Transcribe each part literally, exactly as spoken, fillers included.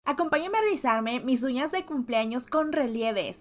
Acompáñame a realizarme mis uñas de cumpleaños con relieves.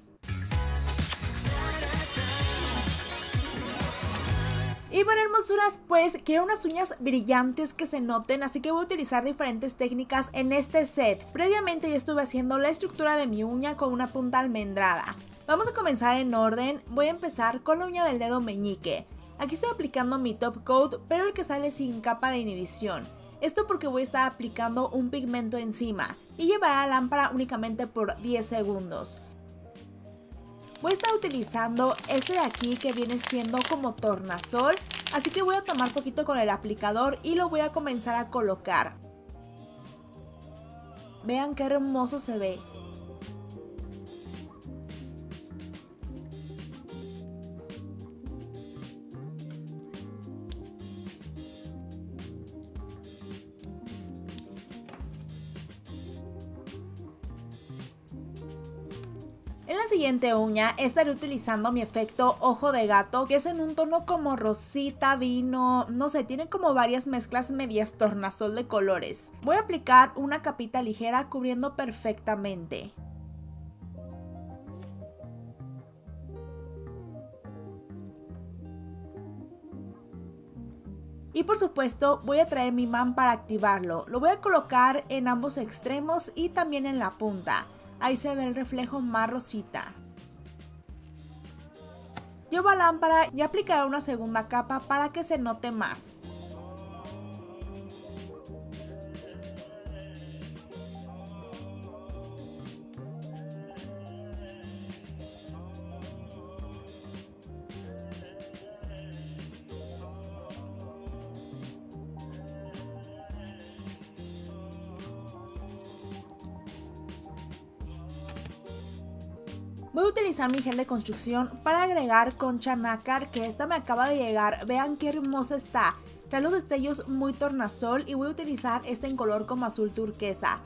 Y bueno, hermosuras, pues quiero unas uñas brillantes que se noten, así que voy a utilizar diferentes técnicas en este set. Previamente ya estuve haciendo la estructura de mi uña con una punta almendrada. Vamos a comenzar en orden. Voy a empezar con la uña del dedo meñique. Aquí estoy aplicando mi top coat, pero el que sale sin capa de inhibición. Esto porque voy a estar aplicando un pigmento encima y llevará la lámpara únicamente por diez segundos. Voy a estar utilizando este de aquí que viene siendo como tornasol, así que voy a tomar poquito con el aplicador y lo voy a comenzar a colocar. Vean qué hermoso se ve. En la siguiente uña estaré utilizando mi efecto ojo de gato, que es en un tono como rosita, vino, no sé, tiene como varias mezclas medias tornasol de colores. Voy a aplicar una capita ligera cubriendo perfectamente. Y por supuesto voy a traer mi imán para activarlo. Lo voy a colocar en ambos extremos y también en la punta. Ahí se ve el reflejo más rosita. Llevo a la lámpara y aplicaré una segunda capa para que se note más. Voy a utilizar mi gel de construcción para agregar concha nácar, que esta me acaba de llegar. Vean qué hermosa está. Trae los destellos muy tornasol y voy a utilizar este en color como azul turquesa.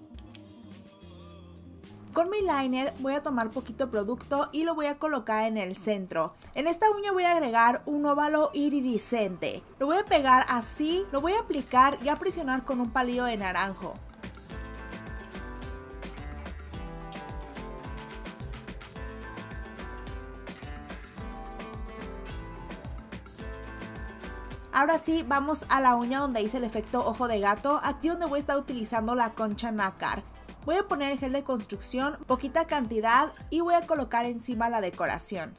Con mi liner voy a tomar poquito producto y lo voy a colocar en el centro. En esta uña voy a agregar un óvalo iridiscente. Lo voy a pegar así, lo voy a aplicar y a presionar con un palillo de naranjo. Ahora sí, vamos a la uña donde hice el efecto ojo de gato, aquí donde voy a estar utilizando la concha nácar. Voy a poner el gel de construcción, poquita cantidad, y voy a colocar encima la decoración.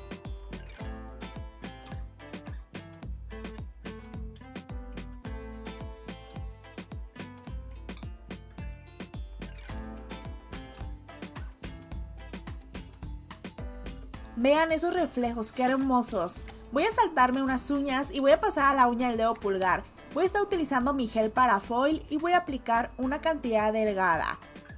Vean esos reflejos, qué hermosos. Voy a saltarme unas uñas y voy a pasar a la uña del dedo pulgar. Voy a estar utilizando mi gel para foil y voy a aplicar una cantidad delgada.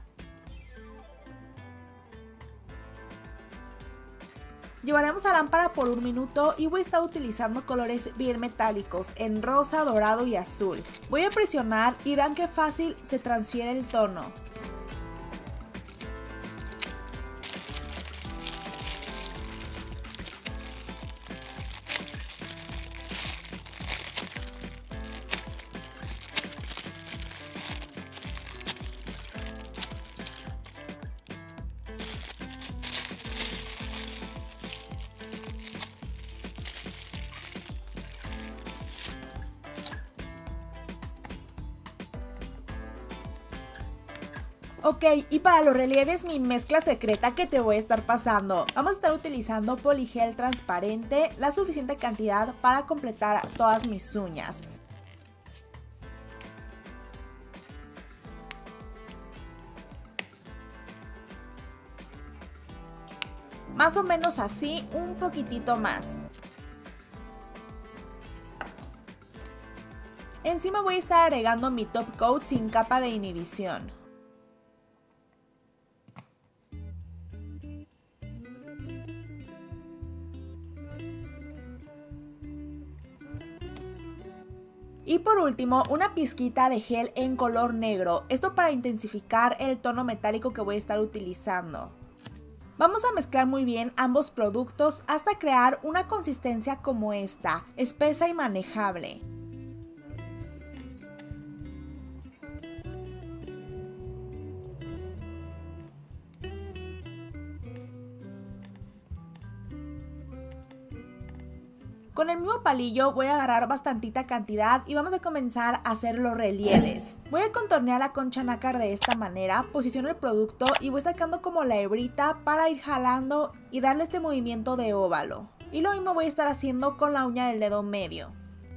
Llevaremos a la lámpara por un minuto y voy a estar utilizando colores bien metálicos en rosa, dorado y azul. Voy a presionar y vean qué fácil se transfiere el tono. Ok, y para los relieves mi mezcla secreta que te voy a estar pasando. Vamos a estar utilizando poligel transparente, la suficiente cantidad para completar todas mis uñas. Más o menos así, un poquitito más. Encima voy a estar agregando mi top coat sin capa de inhibición. Y por último, una pizquita de gel en color negro, esto para intensificar el tono metálico que voy a estar utilizando. Vamos a mezclar muy bien ambos productos hasta crear una consistencia como esta, espesa y manejable. Con el mismo palillo voy a agarrar bastantita cantidad y vamos a comenzar a hacer los relieves. Voy a contornear la concha nácar de esta manera, posiciono el producto y voy sacando como la hebrita para ir jalando y darle este movimiento de óvalo. Y lo mismo voy a estar haciendo con la uña del dedo medio.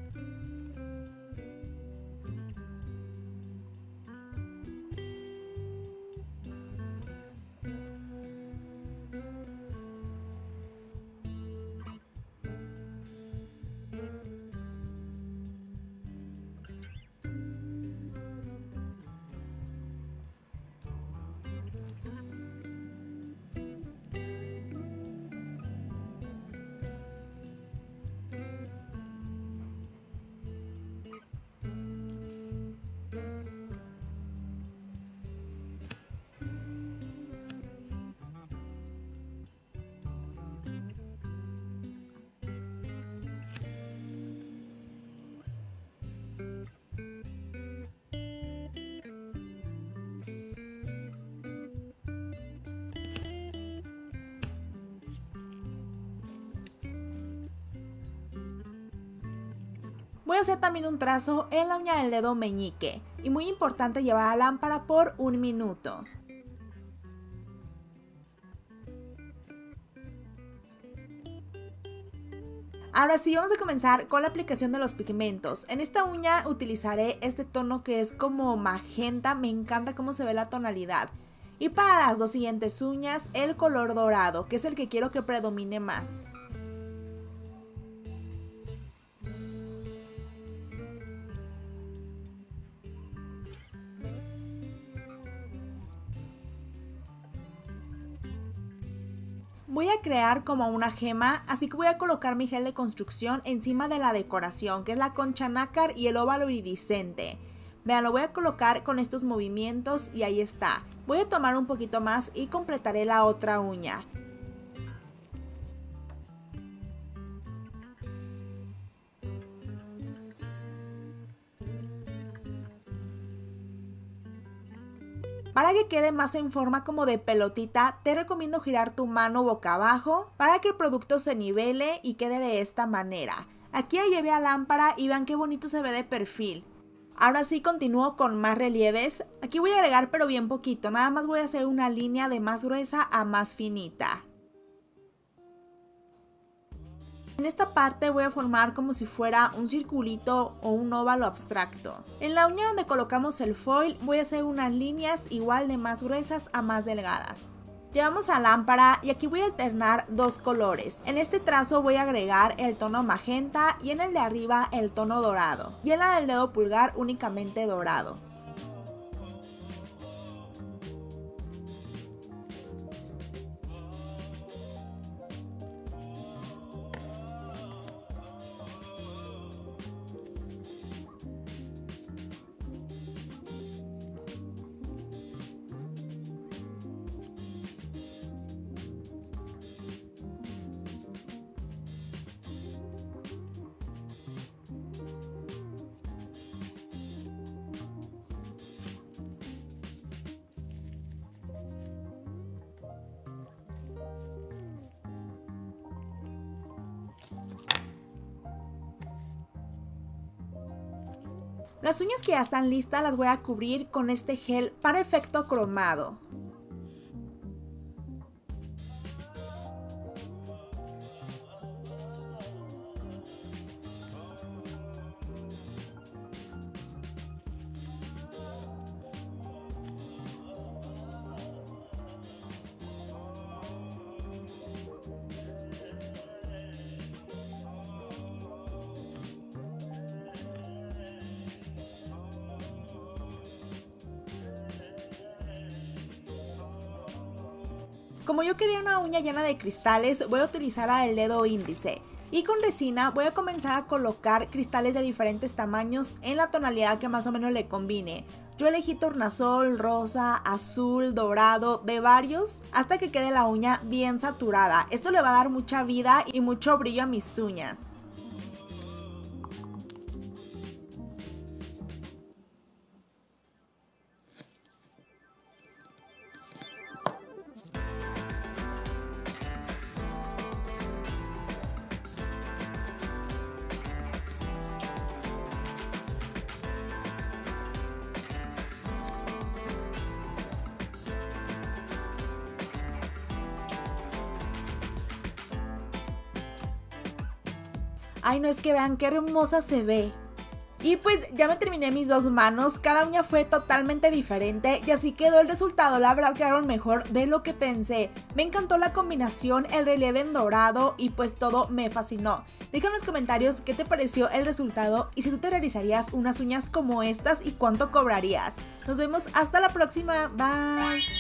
Voy a hacer también un trazo en la uña del dedo meñique y muy importante llevar la lámpara por un minuto. Ahora sí, vamos a comenzar con la aplicación de los pigmentos. En esta uña utilizaré este tono que es como magenta, me encanta cómo se ve la tonalidad. Y para las dos siguientes uñas, el color dorado, que es el que quiero que predomine más. Voy a crear como una gema, así que voy a colocar mi gel de construcción encima de la decoración, que es la concha nácar y el óvalo iridiscente. Vean, lo voy a colocar con estos movimientos y ahí está. Voy a tomar un poquito más y completaré la otra uña. Para que quede más en forma como de pelotita, te recomiendo girar tu mano boca abajo para que el producto se nivele y quede de esta manera. Aquí ya llevé a lámpara y vean qué bonito se ve de perfil. Ahora sí continúo con más relieves. Aquí voy a agregar pero bien poquito, nada más voy a hacer una línea de más gruesa a más finita. En esta parte voy a formar como si fuera un circulito o un óvalo abstracto. En la uña donde colocamos el foil voy a hacer unas líneas igual de más gruesas a más delgadas. Llevamos a lámpara y aquí voy a alternar dos colores. En este trazo voy a agregar el tono magenta y en el de arriba el tono dorado. Y en la del dedo pulgar únicamente dorado. Las uñas que ya están listas las voy a cubrir con este gel para efecto cromado. Como yo quería una uña llena de cristales, voy a utilizar el dedo índice. Y con resina voy a comenzar a colocar cristales de diferentes tamaños en la tonalidad que más o menos le combine. Yo elegí tornasol, rosa, azul, dorado, de varios, hasta que quede la uña bien saturada. Esto le va a dar mucha vida y mucho brillo a mis uñas. Ay, no, es que vean qué hermosa se ve. Y pues ya me terminé mis dos manos, cada uña fue totalmente diferente y así quedó el resultado. La verdad quedaron mejor de lo que pensé. Me encantó la combinación, el relieve en dorado y pues todo me fascinó. Deja en los comentarios qué te pareció el resultado y si tú te realizarías unas uñas como estas y cuánto cobrarías. Nos vemos hasta la próxima, bye.